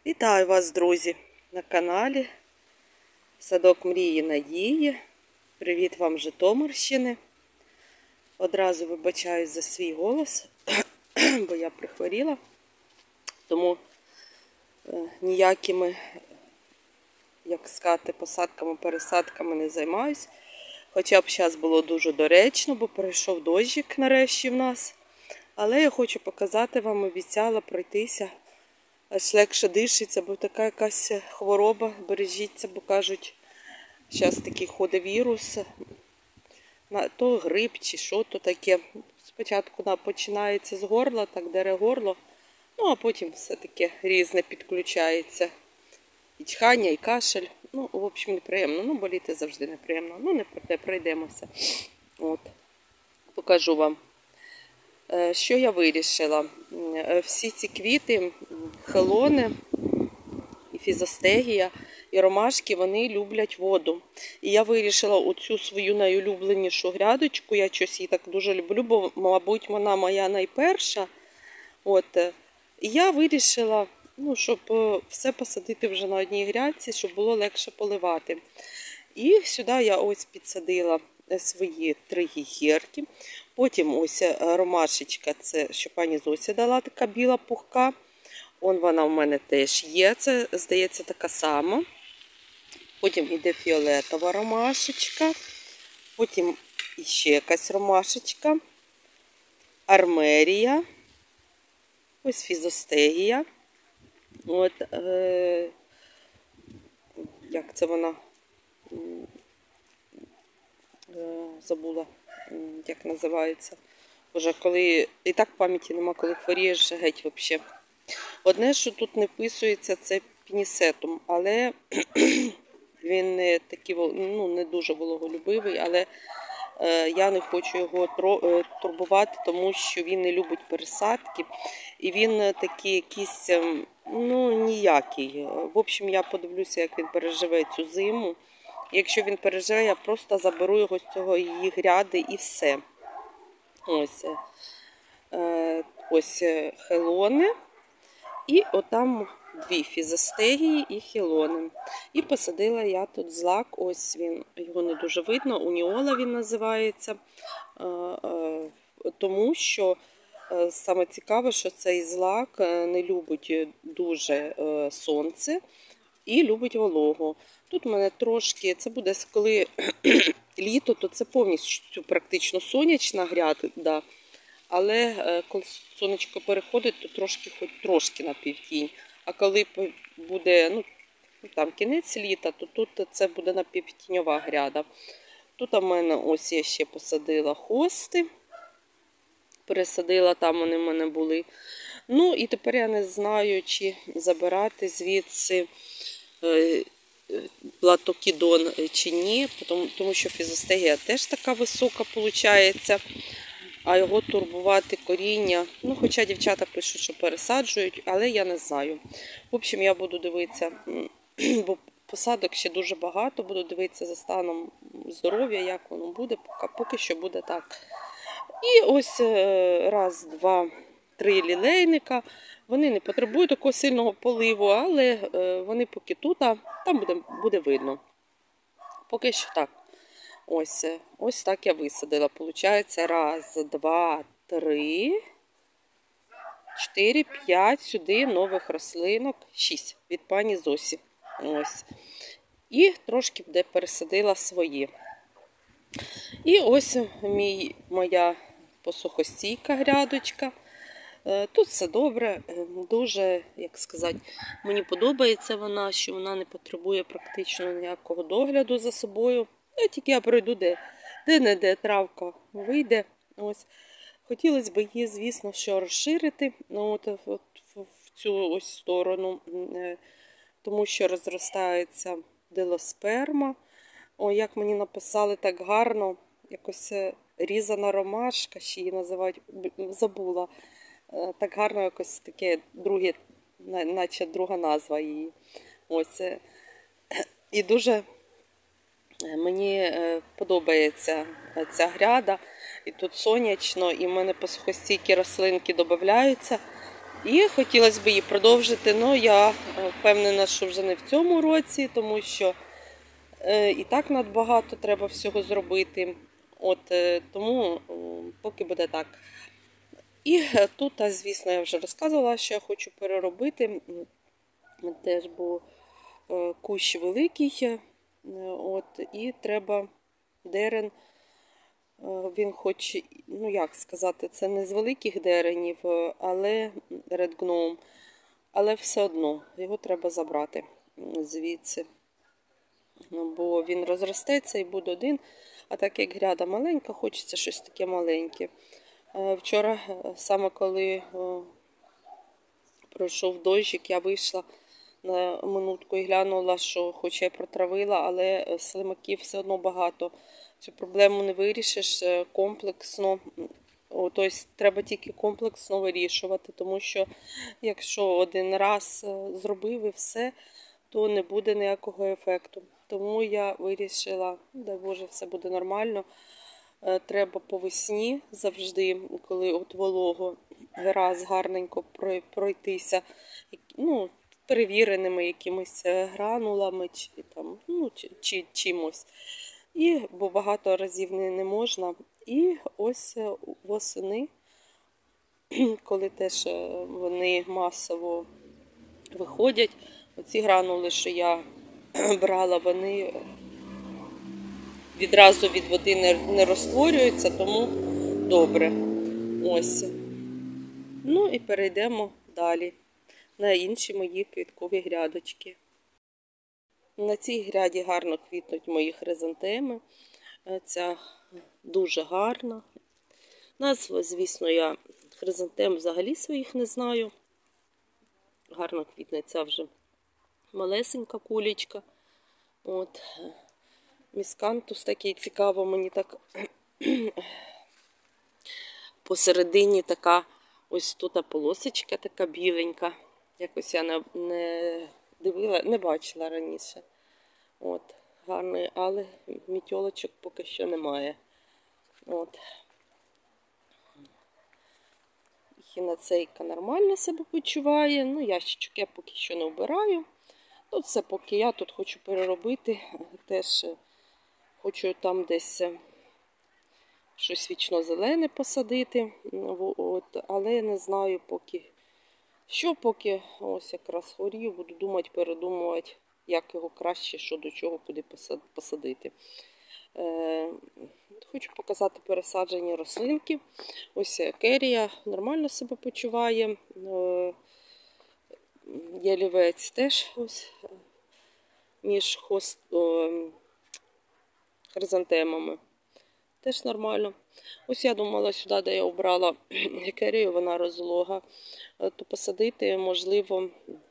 Вітаю вас, друзі, на каналі Садок Мрії Надії. Привіт вам, з Житомирщини. Одразу вибачаюсь за свій голос, бо я прихворіла, тому ніякими, як сказати, посадками, пересадками не займаюсь. Хоча б зараз було дуже доречно, бо перейшов дощик нарешті в нас. Але я хочу показати вам, обіцяла пройтися. Аж легше дишиться, бо така якась хвороба, бережіться, бо кажуть, зараз такий ходить вірус, то грип чи що то таке. Спочатку починається з горла, так дере горло, ну а потім все-таки різне підключається. І чхання, і кашель. Ну, в общем, неприємно. Ну, боліти завжди неприємно. Ну, не проте, пройдемося. От. Покажу вам. Що я вирішила? Всі ці квіти, хелони, і фізостегія, і ромашки, вони люблять воду. І я вирішила оцю свою найулюбленішу грядочку, я щось її так дуже люблю, бо, мабуть, вона моя найперша. От. І я вирішила, щоб все посадити вже на одній грядці, щоб було легше поливати. І сюди я ось підсадила свої 3 гігерки. Потім ось ромашечка, це що пані Зося дала, така біла пухка. Вона в мене теж є, це, здається, така сама. Потім йде фіолетова ромашечка. Потім ще якась ромашечка. Армерія. Ось фізостегія. От, як це вона? Забула, як називається. Боже, коли і так пам'яті нема, коли хворієш, геть взагалі. Одне, що тут не вписується, це пінісетум, але він не такий, не дуже вологолюбивий, але я не хочу його турбувати, тому що він не любить пересадки. І він такий якийсь, ніякий. В общем, я подивлюся, як він переживе цю зиму. Якщо він переживе, я просто заберу його з цього її гряди і все. Ось хелони. І отам 2 фізостегії і хелони. І посадила я тут злак, ось він, його не дуже видно, уніола він називається. Тому що саме цікаве, що цей злак не любить дуже сонце і любить вологу. Тут в мене трошки, це буде коли літо, то це повністю практично сонячна гряда. Але коли сонечко переходить, то хоч трошки на півтінь. А коли буде там кінець літа, то тут це буде напівтіньова гряда. Тут у мене ось я ще посадила хости. Пересадила, там вони в мене були. Ну і тепер я не знаю, чи забирати звідси платокідон чи ні, тому що фізостегія теж така висока виходить. А його турбувати коріння, хоча дівчата пишуть, що пересаджують, але я не знаю. В общем, я буду дивитися, бо посадок ще дуже багато, буду дивитися за станом здоров'я, як воно буде, поки що буде так. І ось 1, 2, 3 лілейника, вони не потребують такого сильного поливу, але вони поки тут, там буде видно. Поки що так. Ось так я висадила. Получається 1, 2, 3, 4, 5 сюди нових рослинок, 6 від пані Зосі. Ось. І трошки де пересадила свої. І ось моя посухостійка грядочка. Тут все добре, дуже, як сказати, мені подобається вона, що вона не потребує практично ніякого догляду за собою. Тільки я пройду, де-не-де травка вийде. Ось. Хотілося б її, звісно, що розширити в цю ось сторону, тому що розростається дилосперма. Як мені написали так гарно, якось різана ромашка, ще її називають, забула. Так гарно якось таке друге, наче друга назва її. Ось. І дуже мені подобається ця гряда. І тут сонячно, і в мене посухостійкі рослинки додаються. І хотілося б її продовжити, але я впевнена, що вже не в цьому році, тому що і так надбагато треба всього зробити. Тому поки буде так. І тут, звісно, я вже розказувала, що я хочу переробити. Теж був кущ великий, і треба дерен. Він хоч, ну як сказати, це не з великих деренів, але Red Gnome, але все одно його треба забрати звідси. Бо він розростеться і буде один, а так як гряда маленька, хочеться щось таке маленьке. Вчора, саме коли пройшов дощик, я вийшла на минутку і глянула, що хоч я й протравила, але слимаків все одно багато. Цю проблему не вирішиш комплексно. Тобто треба тільки комплексно вирішувати, тому що якщо один раз зробив і все, то не буде ніякого ефекту. Тому я вирішила, дай Боже, все буде нормально. Треба по весні завжди, коли от волого, раз гарненько пройтися, ну, перевіреними якимись гранулами чи чимось. Бо багато разів не можна. І ось восени, коли теж вони масово виходять, оці гранули, що я брала, вони відразу від води не розтворюються, тому добре. Ось. Ну і перейдемо далі на інші мої квіткові грядочки. На цій гряді гарно квітнуть мої хризантеми. Ця дуже гарна. Назва, звісно, я хризантем взагалі своїх не знаю. Гарно квітне ця вже малесенька кулечка. Міскантус такий цікаво, мені так посередині така ось тут полосочка така біленька. Якось я не дивила, не бачила раніше. Гарний, але мітьолочок поки що немає. Хіноцейка нормально себе почуває. Ну, ящичок я поки що не вбираю. Тут все поки я тут хочу переробити. Теж хочу там десь щось вічно-зелене посадити. Але я не знаю поки що, поки ось якраз хворію, буду думати, передумувати, як його краще, що до чого, куди посадити. Хочу показати пересаджені рослинки. Ось керія нормально себе почуває. Ялівець теж ось між хризантемами. Теж нормально. Ось я думала сюди, де я обрала керію, вона розлога, то посадити, можливо,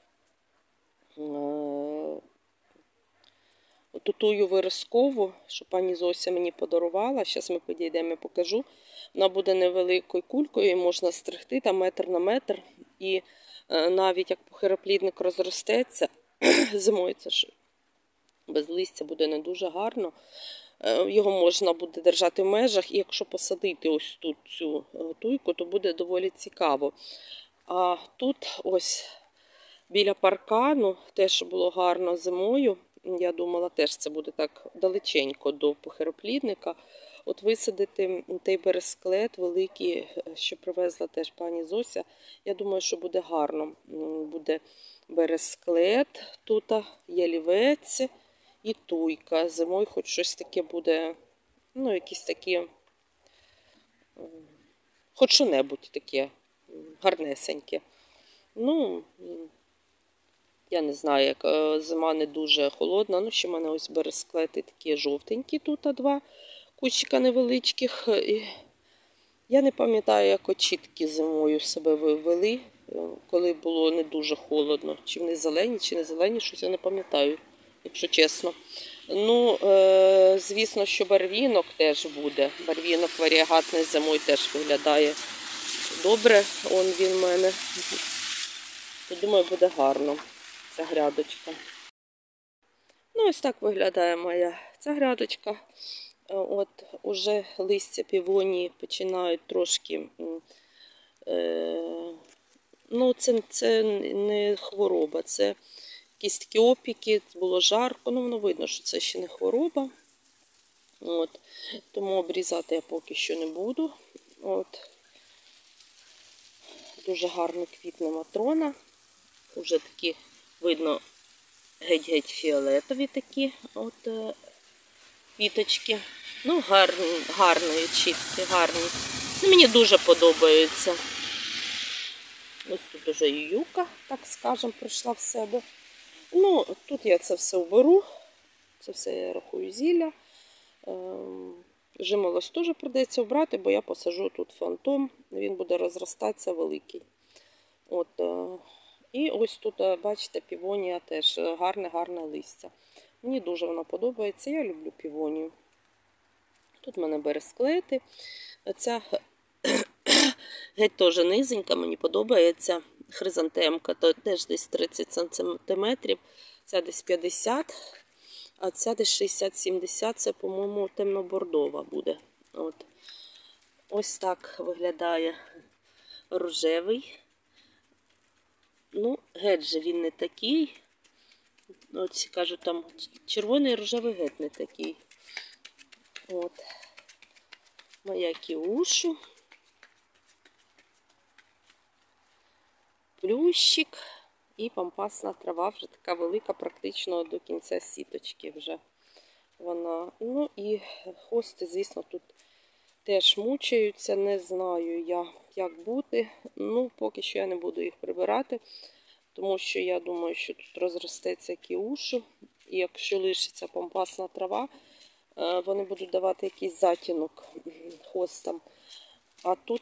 тутую виразкову, що пані Зося мені подарувала. Зараз ми підійдемо і покажу. Вона буде невеликою кулькою, і можна стригти там метр на метр. І навіть як похироплідник розростеться, зимою це ж без листя буде не дуже гарно. Його можна буде держати в межах, і якщо посадити ось тут цю туйку, то буде доволі цікаво. А тут ось біля паркану теж було гарно зимою. Я думала, теж це буде так далеченько до похироплідника. От висадити той бересклет великий, що привезла теж пані Зося. Я думаю, що буде гарно. Буде бересклет, тут ялівець і туйка. Зимою хоч щось таке буде, ну, якісь такі, хоч що-небудь таке гарнесеньке. Ну, я не знаю, як зима не дуже холодна. Ну, ще в мене ось бересклети такі жовтенькі, тут два кущика невеличких. Я не пам'ятаю, як очітки зимою себе вивели, коли було не дуже холодно. Чи вони зелені, чи не зелені, щось я не пам'ятаю, якщо чесно. Ну, звісно, що барвінок теж буде. Барвінок варіагатний зимою теж виглядає добре. Він в мене. То, думаю, буде гарно ця грядочка. Ну, ось так виглядає моя ця грядочка. Уже листя півонії починають трошки Ну, це не хвороба, це якісь такі опіки, було жарко, ну воно видно, що це ще не хвороба. От. Тому обрізати я поки що не буду. От. Дуже гарно квітне матрона. Уже такі, видно, геть-геть фіолетові такі от квіточки. Ну, гарні, чіткі, гарні. Ну, мені дуже подобаються. Ось тут уже юка, так скажемо, прийшла в себе. Ну, тут я це все уберу. Це все, я рахую, зілля. Жимолость теж придеться обрати, бо я посажу тут фантом. Він буде розростатися великий. От, і ось тут, бачите, півонія теж гарне листя. Мені дуже вона подобається, я люблю півонію. Тут в мене бересклети. Ця геть теж низенька, мені подобається. Хризантемка, то теж десь 30 см, ця десь 50 см, а ця десь 60-70 см, це, по-моєму, темно-бордова буде. От. Ось так виглядає рожевий. Ну, геть же він не такий. От всі кажуть, там червоний і рожевий геть не такий. От. Моя кіушу. Плющик і пампасна трава, вже така велика, практично до кінця сіточки вже вона. Ну і хости, звісно, тут теж мучаються, не знаю я, як бути. Ну, поки що я не буду їх прибирати, тому що я думаю, що тут розростеться кіушу, і якщо лишиться пампасна трава, вони будуть давати якийсь затінок хостам. А тут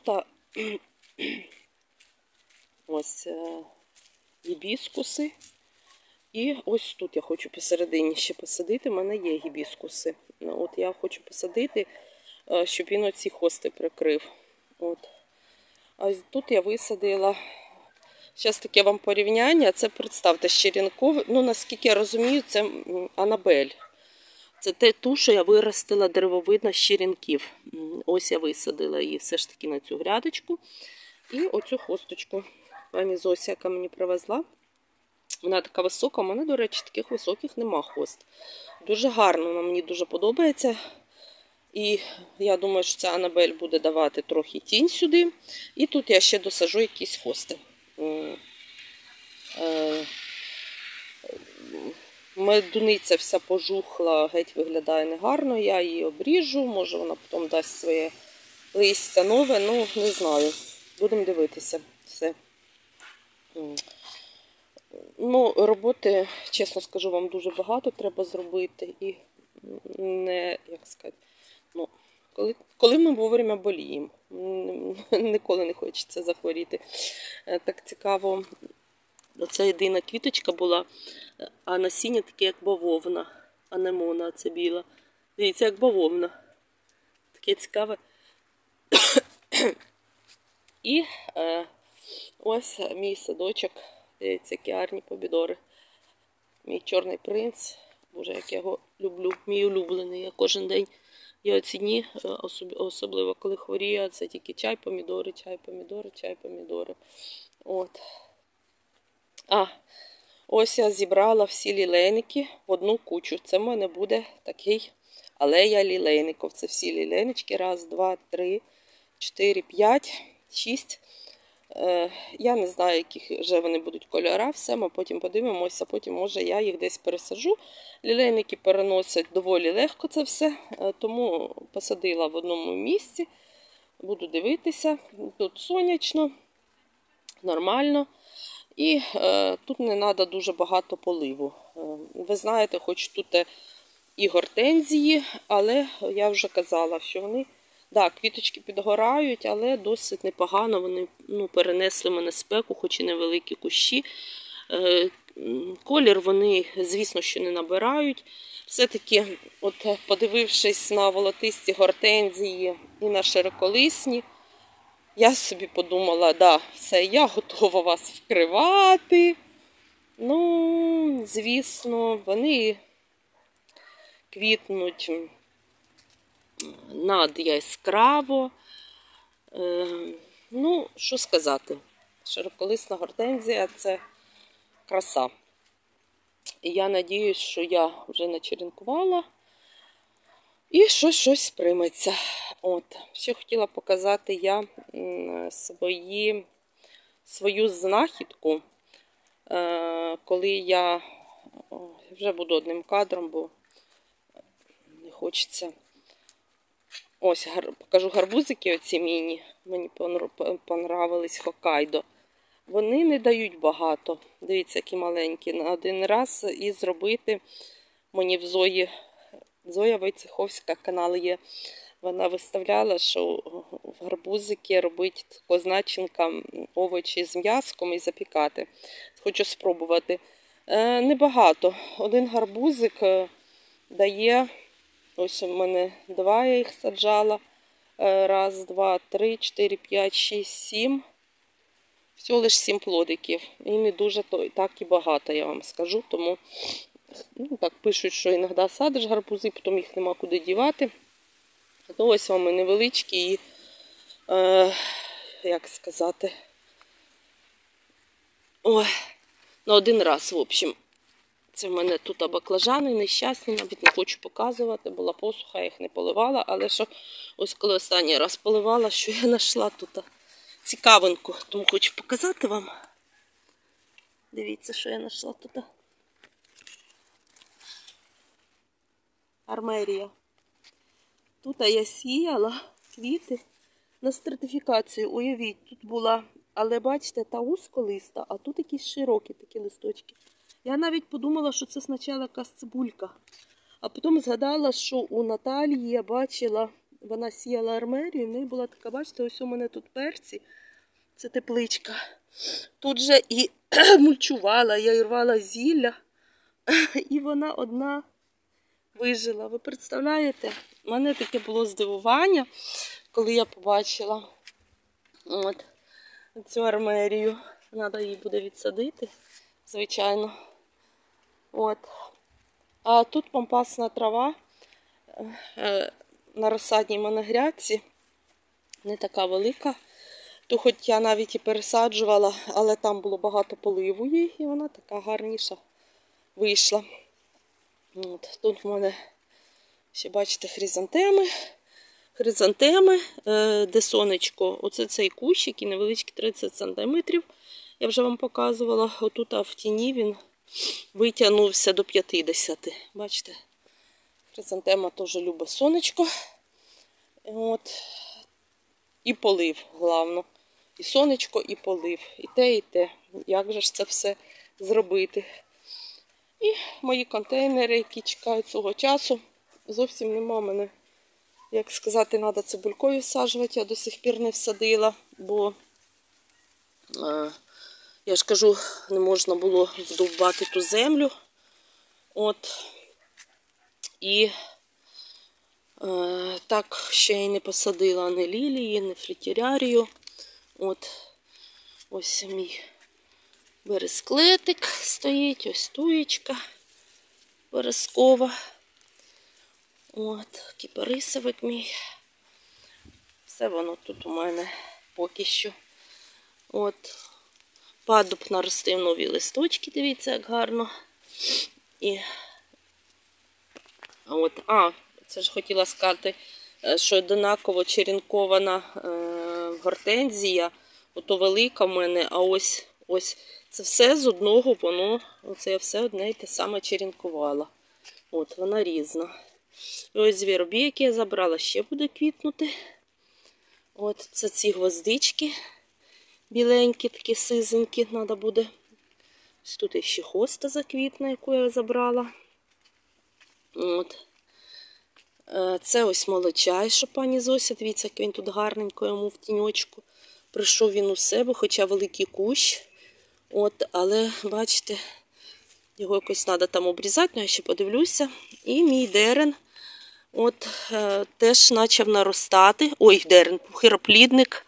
ось гібіскуси. І ось тут я хочу посередині ще посадити. У мене є гібіскуси. От я хочу посадити, щоб він оці хости прикрив. От. А тут я висадила, зараз таке вам порівняння, це, представте, щеренковий, ну, наскільки я розумію, це Анабель. Це ту, що я виростила деревовидна з черенків. Ось я висадила її все ж таки на цю грядочку. І оцю хосточку. Пані Зося, яка мені привезла. Вона така висока, у мене, до речі, таких високих нема хост. Дуже гарно, вона мені дуже подобається. І я думаю, що ця Анабель буде давати трохи тінь сюди. І тут я ще досажу якісь хости. Медуниця вся пожухла, геть виглядає негарно. Я її обріжу, може вона потім дасть своє листя нове, ну не знаю. Будемо дивитися все. Ну, роботи, чесно скажу, вам дуже багато треба зробити. І не, як сказати, ну, коли ми вовремя боліємо, ніколи не хочеться захворіти. Так цікаво, оця єдина квіточка була, а насіння таке, як бавовна, анемона ця біла. Дивіться, як бавовна. Таке цікаве. І ось мій садочок. Дивіться, які гарні помідори. Мій чорний принц. Боже, як я його люблю. Мій улюблений. Я кожен день, я оці дні, особливо коли хворію, це тільки чай, помідори, чай, помідори, чай, помідори. От. Ось я зібрала всі лілейники в одну кучу. Це в мене буде такий алея лілейників. Це всі лілейнички. Раз, два, три, 4, 5, 6. Я не знаю, яких вже вони будуть кольора, все, ми потім подивимося, потім, може, я їх десь пересаджу. Лілейники переносять доволі легко це все, тому посадила в одному місці, буду дивитися. Тут сонячно, нормально, і тут не треба дуже багато поливу. Ви знаєте, хоч тут і гортензії, але я вже казала, що вони, да, квіточки підгорають, але досить непогано вони перенесли мене спеку, хоч і невеликі кущі. Колір вони, звісно, що не набирають. Все-таки, от подивившись на волотисті гортензії і на широколисні, я собі подумала, да, все, я готова вас вкривати. Ну, звісно, вони квітнуть надяскраво. Ну, що сказати. Широколисна гортензія – це краса. І я надіюсь, що я вже начеренкувала і щось прийметься. От. Ще хотіла показати я свою знахідку, коли я вже буду одним кадром, бо не хочеться. Ось, покажу гарбузики оці міні. Мені понравились Хоккайдо. Вони не дають багато. Дивіться, які маленькі. На один раз і зробити мені в Зоя Войцеховська, канал є. Вона виставляла, що в гарбузики робить таку начинка овочі з м'язком і запікати. Хочу спробувати. Небагато. Один гарбузик дає, ось у мене 2 я їх саджала. Раз, 2, 3, 4, 5, 6, 7. Всього лише 7 плодиків. І не дуже так і багато, я вам скажу. Тому так пишуть, що іноді садиш гарбузи, потім їх нема куди дівати. То ось вам і невеличкі, і, як сказати, ой, на один раз, в общем. Це в мене тут баклажани нещасні, навіть не хочу показувати, була посуха, я їх не поливала, але що ось коли останній раз поливала, що я знайшла тут цікавинку, тому хочу показати вам. Дивіться, що я знайшла тут. Армерія. Тут я сіяла квіти на стратифікацію, уявіть, тут була, але бачите, та узколиста, а тут якісь широкі такі листочки. Я навіть подумала, що це спочатку якась цибулька. А потім згадала, що у Наталії я бачила, вона сіяла армерію, в неї була така, бачите, ось у мене тут перці, це тепличка. Тут же і мульчувала, я і рвала зілля, і вона одна вижила. Ви представляєте? У мене таке було здивування, коли я побачила цю армерію. Треба її буде відсадити, звичайно. А тут пампасна трава на розсадній моногрядці, не така велика. То хоч я навіть і пересаджувала, але там було багато поливу їй, і вона така гарніша вийшла. Тут в мене ще, бачите, хризантеми, де сонечко. Оце цей кущ, який невеличкий, 30 см. Я вже вам показувала. Отут в тіні він витягнувся до 50. Бачите, хризантема теж любить сонечко. І полив, головне. І сонечко, і полив. І те, і те. Як же ж це все зробити? І мої контейнери, які чекають свого часу. Зовсім нема мене, як сказати, треба цибулькою всаджувати. Я до сих пір не всадила, бо, я ж кажу, не можна було вдовбати ту землю. І так ще й не посадила ні лілії, ні фритірярію. Ось мій бересклетик стоїть, ось туєчка березкова. Кіпарисовик мій. Все воно тут у мене поки що. Падуб наростив нові листочки, дивіться, як гарно. Це ж хотіла сказати, що однаково черенкована гортензія. Ото велика в мене, а ось це все з одного, оце я все одне і те саме черенкувала. Вона різна. І ось звіробій, який я забрала, ще буде квітнути. Це ці гвоздички біленькі, такі сизенькі, треба буде. Ось тут ще хоста заквітна, яку я забрала. Це ось молочай, що пані Зося, дивіться, як він тут гарненько йому в тіньочку. Прийшов він у себе, хоча великий кущ. Але, бачите, його якось треба там обрізати, але я ще подивлюся. І мій дерен теж почав наростати. Дерен, хироплідник,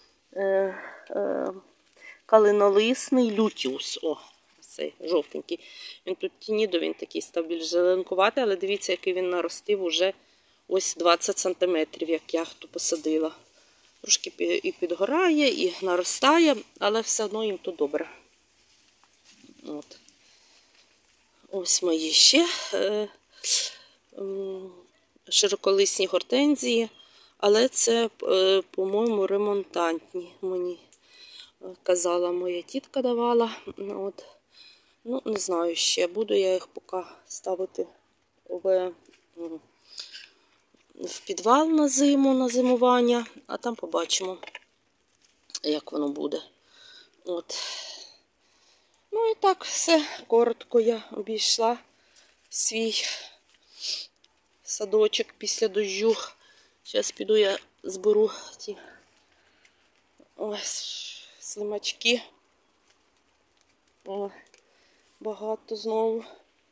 калинолисний, лютіус. Цей жовтенький. Він тут тінідо, він такий став більш зеленкуватий, але дивіться, який він наростив уже ось 20 см, як я тут посадила. Трошки і підгорає, і наростає, але все одно їм тут добре. От. Ось мої ще широколисні гортензії, але це, по-моєму, ремонтантні. Мені казала, моя тітка давала. От. Ну, не знаю ще, буду я їх поки ставити в підвал на зиму, на зимування, а там побачимо, як воно буде. От. Ну і так, все, коротко я обійшла свій садочок після дощу. Зараз піду я зберу ті ось слимачки. О, багато знову.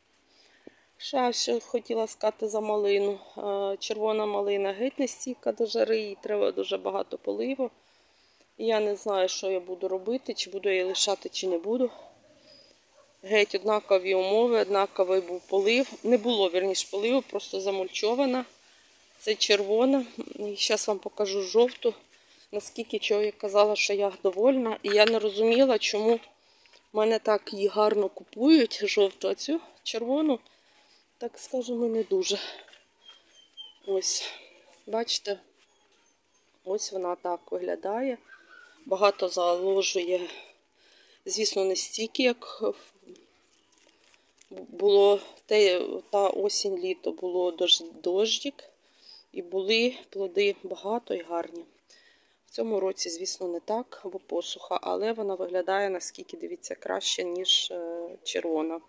Ще хотіла сказати за малину. Червона малина геть не стійка до жари, їй треба дуже багато поливу. Я не знаю, що я буду робити, чи буду її лишати, чи не буду. Геть однакові умови, однаковий був полив. Не було, вірніше, поливу, просто замульчована. Це червона. І зараз вам покажу жовту. Наскільки чого я казала, що я довольна. І я не розуміла, чому в мене так її гарно купують, жовту, а цю червону, так скажемо, не дуже. Ось, бачите, ось вона так виглядає. Багато заложує, звісно, не стільки, як було та осінь-літо, було дощик, і були плоди багато і гарні. В цьому році, звісно, не так, бо посуха, але вона виглядає, наскільки, дивіться, краще, ніж червона.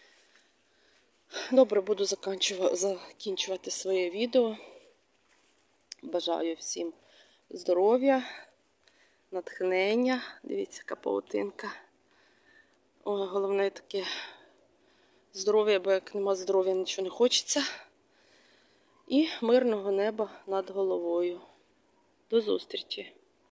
Добре, буду закінчувати своє відео. Бажаю всім здоров'я, натхнення. Дивіться, яка паутинка. Ой, головне таке здоров'я, бо як нема здоров'я, нічого не хочеться. І мирного неба над головою. До зустрічі!